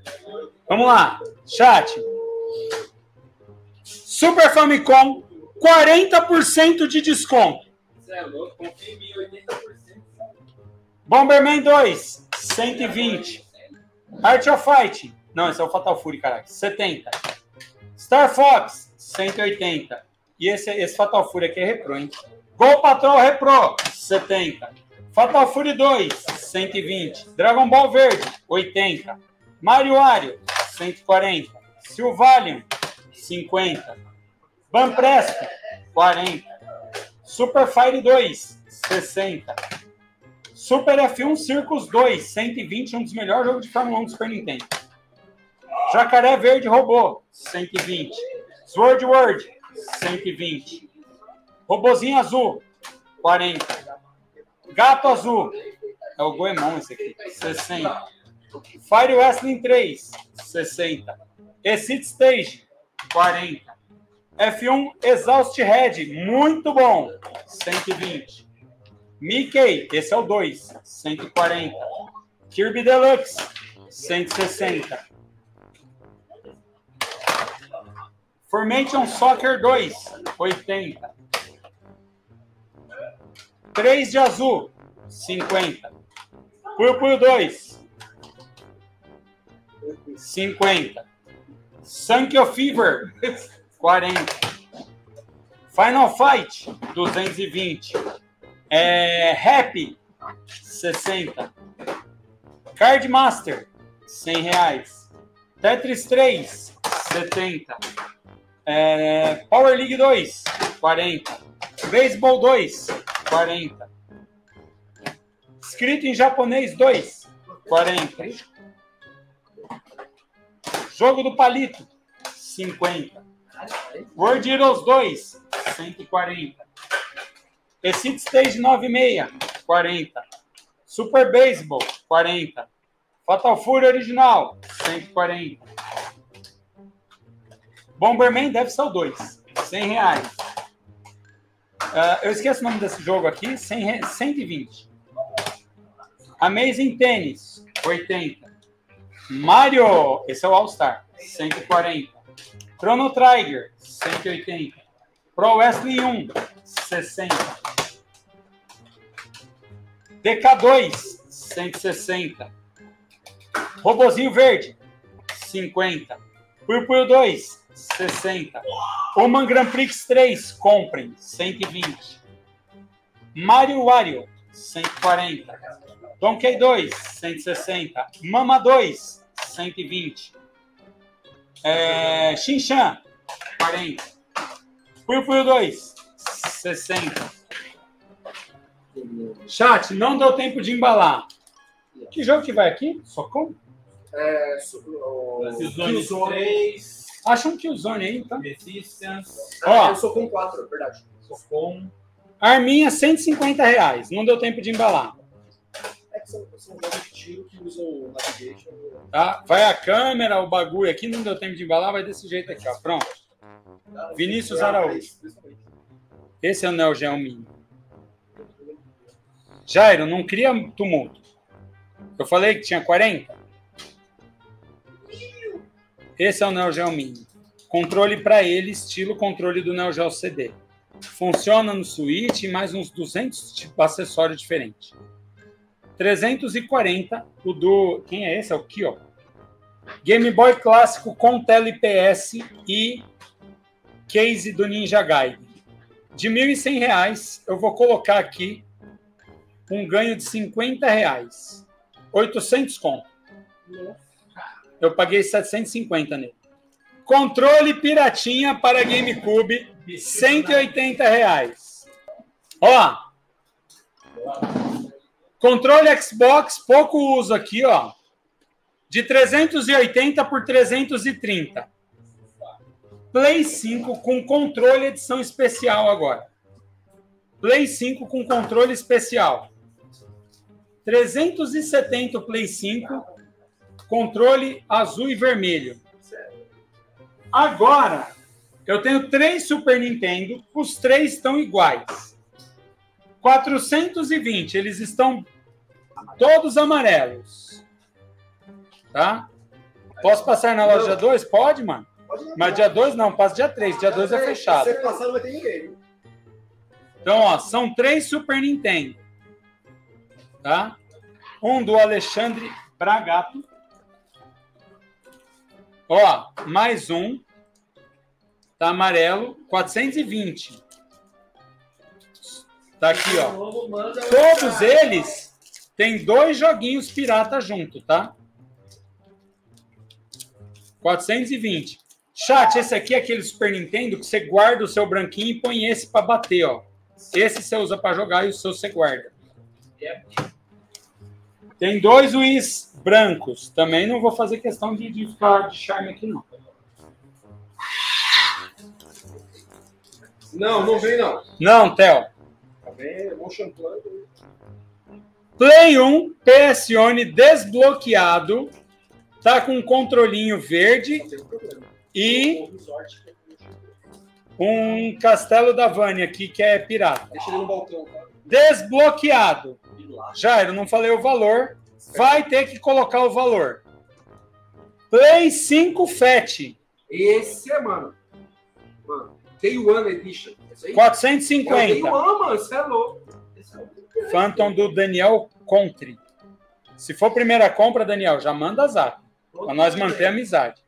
Vamos lá, chat. Super Famicom, 40% de desconto. Você é louco, confia em mim, 80%. Bomberman 2, 120. Art of Fight, não, esse é o Fatal Fury, caralho, 70. Star Fox, 180. E esse Fatal Fury aqui é repro, hein? Gol Patrol Repro, 70. Fatal Fury 2, 120. Dragon Ball Verde, 80. Mario Wario, 140. Sylvalium, 50. Banpresto, 40. Super Fire 2, 60. Super F1 Circus 2, 120, um dos melhores jogos de Fórmula 1 do Super Nintendo. Jacaré Verde Robô, 120. Sword World, 120. Robozinho Azul, 40. Gato Azul, é o Goemon esse aqui, 60. Fire Wrestling 3, 60. Exit Stage, 40. F1 Exhaust Head, muito bom, 120. Mickey, esse é o 2, 140. Kirby Deluxe, 160. Formation Soccer 2, 80. 3 de azul, 50. Puyo Puyo 2, 50. Sankyo Fever, 40. Final Fight, 220. Happy, 60. Card Master, R$100. Tetris 3, 70. Power League 2, 40. Baseball 2, 40. Escrito em japonês 2, 40. Jogo do Palito, 50. World Heroes 2, 140. Exit Stage 96, 40. Super Baseball, 40. Fatal Fury Original, 140. Bomberman deve ser o 2, R$100. Eu esqueço o nome desse jogo aqui, 120. Amazing Tennis, 80. Mario, esse é o All-Star, 140. Chrono Trigger, 180. Pro Wrestling 1, 60. DK2, 160. Robozinho Verde, 50. Puyo Puyo 2, 60. Oman Grand Prix 3, comprem, 120. Mario Wario, 140. Donkey 2, 160. Mama 2, 120. Shinchan, 40. Puyo Puyo 2, 60. Chat, não deu tempo de embalar. Que jogo que vai aqui? Socom? Killzone 3. Acha um Killzone aí, então. Resistance. Ó, eu sou com 4, é verdade. Socom. Arminha, R$150. Não deu tempo de embalar. É que são jogos de tiro que usam o navigation. Tá? Vai a câmera, o bagulho aqui, não deu tempo de embalar, vai desse jeito aqui, ó. Pronto. Vinícius Araújo. Esse é o Neo Geo Mini. Jairo, não cria tumulto. Eu falei que tinha 40? Esse é o Neo Geo Mini. Controle para ele, estilo controle do Neo Geo CD. Funciona no Switch e mais uns 200 tipo, acessórios diferentes. 340, o do... Quem é esse? É o Kyo. Game Boy clássico com tela IPS e case do Ninja Gaiden. De R$1.100, eu vou colocar aqui um ganho de R$50. 800 conto. Eu paguei 750 nele. Controle piratinha para GameCube, R$180. Ó. Controle Xbox, pouco uso aqui, ó. De 380 por 330. Play 5 com controle edição especial agora. Play 5 com controle especial. 370 o Play 5, controle azul e vermelho. Agora, eu tenho 3 Super Nintendo, os 3 estão iguais. 420, eles estão todos amarelos. Tá? Posso passar na loja Não. dia 2? Pode, mano. Pode ir. Mas dia 2 não, passa dia 3. Dia 2 é fechado. Se você passar, não vai ter ninguém. Viu? Então, ó, são 3 Super Nintendo. Tá? Um do Alexandre Bragato. Ó, mais um. Tá amarelo, 420. Tá aqui, ó. Todos eles têm 2 joguinhos pirata junto, tá? 420. Chat, esse aqui é aquele Super Nintendo que você guarda o seu branquinho e põe esse para bater, ó. Esse você usa para jogar e o seu você guarda. Tem 2 Wii's brancos. Também não vou fazer questão de ficar de charme aqui, não. Não, não vem não. Não, Theo. Tá bem, motion plan. Play 1 PSN desbloqueado. Tá com um controlinho verde Não tem problema. e O resort, um Castelo da Vânia aqui, que é pirata. deixa ele no balcão, tá? Desbloqueado. E lá. Jairo, não falei o valor. Vai ter que colocar o valor. Play 5 Fat. Esse é, mano. Mano, Day One Edition. Esse aí? 450. É o Day One, mano. Você é louco. Esse é o Phantom do Daniel Contri. Se for primeira compra, Daniel, já manda zap. Pra nós manter a amizade.